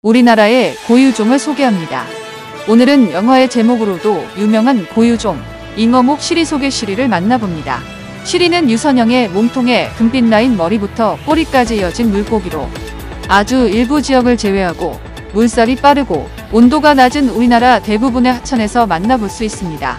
우리나라의 고유종을 소개합니다. 오늘은 영화의 제목으로도 유명한 고유종 잉어목 시리 속의 시리를 만나봅니다. 시리는 유선형의 몸통에 금빛 라인 머리부터 꼬리까지 이어진 물고기로 아주 일부 지역을 제외하고 물살이 빠르고 온도가 낮은 우리나라 대부분의 하천에서 만나볼 수 있습니다.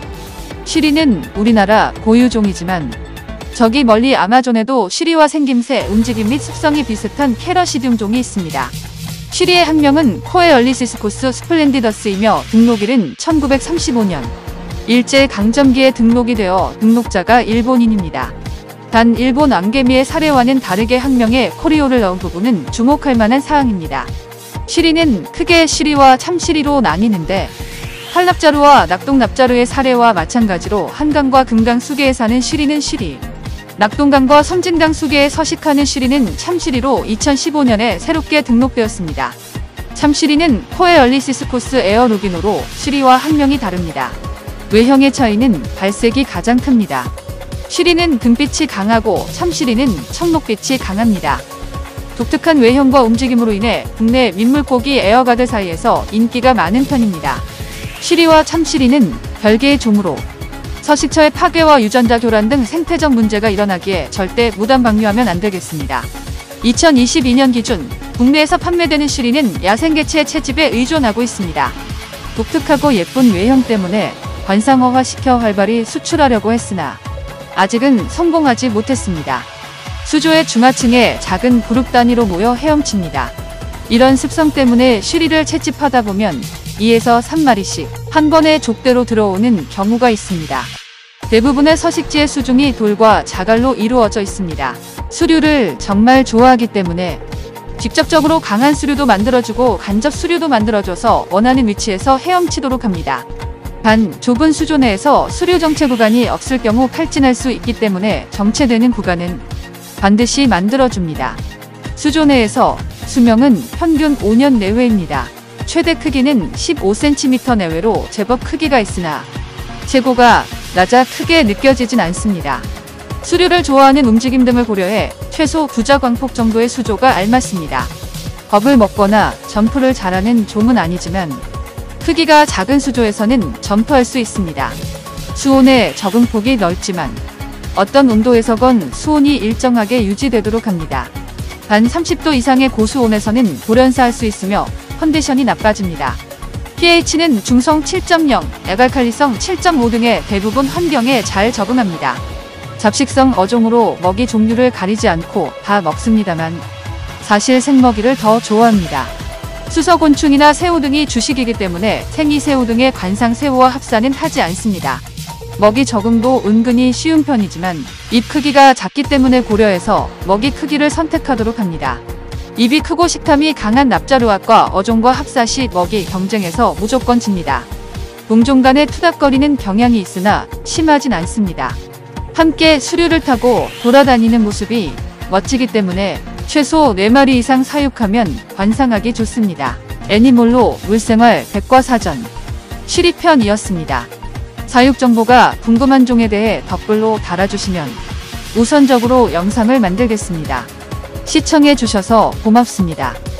시리는 우리나라 고유종이지만 저기 멀리 아마존에도 시리와 생김새, 움직임 및 습성이 비슷한 캐러시듐 종이 있습니다. 시리의 학명은 코에얼리시스코스 스플렌디더스이며 등록일은 1935년 일제강점기에 등록이 되어 등록자가 일본인입니다. 단 일본 왕개미의 사례와는 다르게 학명에 코리오를 넣은 부분은 주목할 만한 사항입니다. 시리는 크게 시리와 참시리로 나뉘는데 한랍자루와 낙동납자루의 사례와 마찬가지로 한강과 금강 수계에 사는 시리는 시리, 낙동강과 섬진강 수계에 서식하는 시리는 참시리로 2015년에 새롭게 등록되었습니다. 참시리는 코에얼리시스코스 에어루비노로 시리와 학명이 다릅니다. 외형의 차이는 발색이 가장 큽니다. 시리는 금빛이 강하고 참시리는 청록빛이 강합니다. 독특한 외형과 움직임으로 인해 국내 민물고기 애어가들 사이에서 인기가 많은 편입니다. 시리와 참시리는 별개의 종으로 서식처의 파괴와 유전자 교란 등 생태적 문제가 일어나기에 절대 무단 방류하면 안 되겠습니다. 2022년 기준 국내에서 판매되는 시리는 야생개체의 채집에 의존하고 있습니다. 독특하고 예쁜 외형 때문에 관상어화시켜 활발히 수출하려고 했으나 아직은 성공하지 못했습니다. 수조의 중하층에 작은 그룹 단위로 모여 헤엄칩니다. 이런 습성 때문에 시리를 채집하다 보면 2에서 3마리씩 한 번에 족대로 들어오는 경우가 있습니다. 대부분의 서식지의 수중이 돌과 자갈로 이루어져 있습니다. 수류를 정말 좋아하기 때문에 직접적으로 강한 수류도 만들어주고 간접 수류도 만들어줘서 원하는 위치에서 헤엄치도록 합니다. 단 좁은 수조 내에서 수류 정체 구간이 없을 경우 탈진할 수 있기 때문에 정체되는 구간은 반드시 만들어줍니다. 수조 내에서 수명은 평균 5년 내외입니다. 최대 크기는 15cm 내외로 제법 크기가 있으나 체구가 낮아 크게 느껴지진 않습니다. 수류를 좋아하는 움직임 등을 고려해 최소 2자광폭 정도의 수조가 알맞습니다. 겁을 먹거나 점프를 잘하는 종은 아니지만 크기가 작은 수조에서는 점프할 수 있습니다. 수온의 적응폭이 넓지만 어떤 온도에서건 수온이 일정하게 유지되도록 합니다. 단 30도 이상의 고수온에서는 돌연사할 수 있으며 컨디션이 나빠집니다. pH는 중성 7.0, 애갈칼리성 7.5 등의 대부분 환경에 잘 적응합니다. 잡식성 어종으로 먹이 종류를 가리지 않고 다 먹습니다만 사실 생먹이를 더 좋아합니다. 수서곤충이나 새우 등이 주식이기 때문에 생이새우 등의 관상새우와 합사는 하지 않습니다. 먹이 적응도 은근히 쉬운 편이지만 입 크기가 작기 때문에 고려해서 먹이 크기를 선택하도록 합니다. 입이 크고 식탐이 강한 납자루학과 어종과 합사 시 먹이 경쟁에서 무조건 집니다. 동종 간의 투닥거리는 경향이 있으나 심하진 않습니다. 함께 수류를 타고 돌아다니는 모습이 멋지기 때문에 최소 4마리 이상 사육하면 관상하기 좋습니다. 애니몰로 물생활 백과사전 시리편이었습니다. 사육 정보가 궁금한 종에 대해 댓글로 달아주시면 우선적으로 영상을 만들겠습니다. 시청해 주셔서 고맙습니다.